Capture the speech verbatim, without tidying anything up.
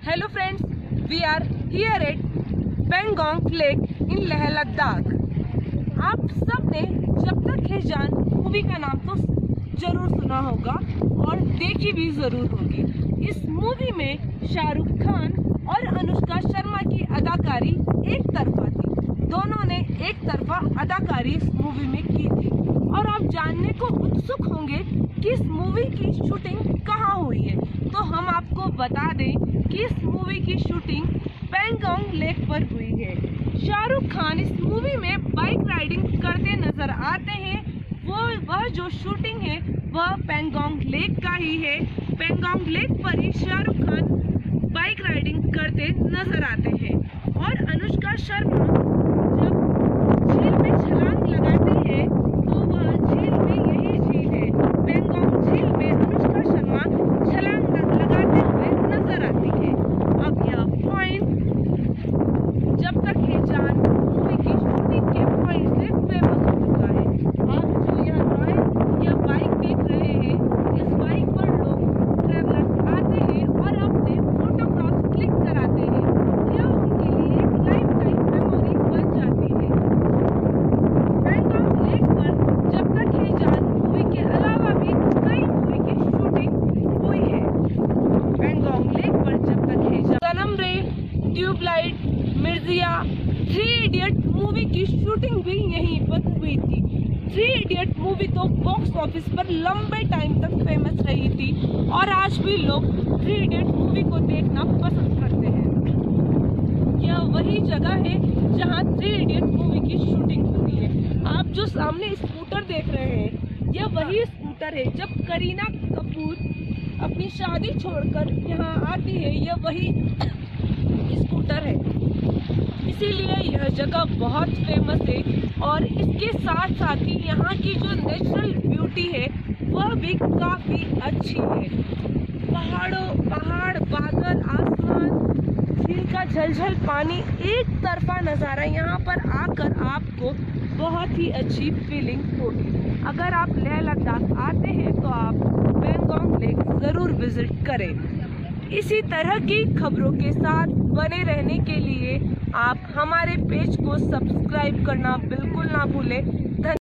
Hello friends, we are here at Pangong Lake in Leh Ladakh। आप सब ने जब तक है जान मूवी का नाम तो जरूर सुना होगा और देखी भी जरूर होगी। इस मूवी में शाहरुख खान और अनुष्का शर्मा की अदाकारी एक तरफा थी। दोनों ने एक तरफा अदाकारी इस मूवी में की थी और आप जानने को उत्सुक होंगे कि इस मूवी की शूटिंग कहाँ हुई है, तो हम आपको बता दें कि इस मूवी की शूटिंग पैंगोंग लेक पर हुई है। शाहरुख खान इस मूवी में बाइक राइडिंग करते नजर आते हैं। वो वह जो शूटिंग है वह पैंगोंग लेक का ही है। पैंगोंग लेक पर ही शाहरुख खान बाइक राइडिंग करते नजर आते हैं और अनुष्का शर्मा जब झील में छलांग लगाती है तो वह झील में यही झील है, पैंगोंग झील में अनुष्का शर्मा छलांग लगाते हुए नजर आती है। अब यह पॉइंट जब तक है जान मूवी की शूटिंग के पॉइंट से फेमस हो चुका है। आप जो यह रॉयल यह बाइक देख रहे हैं, इस बाइक पर लोग ट्रैवलर्स आते हैं और अपने फोटोग्राफ्स क्लिक कराते हैं। यह उनके लिए एक लाइफ टाइम मेमोरी बन जाती है। पैंगोंग लेक पर जब तक है जान मूवी के अलावा भी कई मूवी की शूटिंग हुई है। पैंगोंग लेक पर जब तक है Jaan Sanam Re, tubelight, Mirzya, three idiot movie की शूटिंग भी यहीं पर हुई थी। थ्री इडियट मूवी तो बॉक्स ऑफिस पर लंबे टाइम तक फेमस रही थी और आज भी लोग थ्री इडियट मूवी को देखना पसंद करते हैं। यह वही जगह है जहां थ्री इडियट मूवी की शूटिंग होती है। आप जो सामने स्कूटर देख रहे हैं यह वही स्कूटर है। जब करीना कपूर अपनी शादी छोड़कर यहाँ आती है यह वही स्कूटर है, इसीलिए यह जगह बहुत फेमस है। और इसके साथ साथ ही यहाँ की जो नेचुरल ब्यूटी है वह भी काफी अच्छी है। पहाड़ों पहाड़, बादल, आसमान, झील का झलझल पानी, एक तरफा नज़ारा, यहाँ पर आकर आपको बहुत ही अच्छी फीलिंग होगी। अगर आप लेह लद्दाख आते हैं तो आप पैंगोंग लेक ज़रूर विजिट करें। इसी तरह की खबरों के साथ बने रहने के लिए आप हमारे पेज को सब्सक्राइब करना बिल्कुल ना भूलें।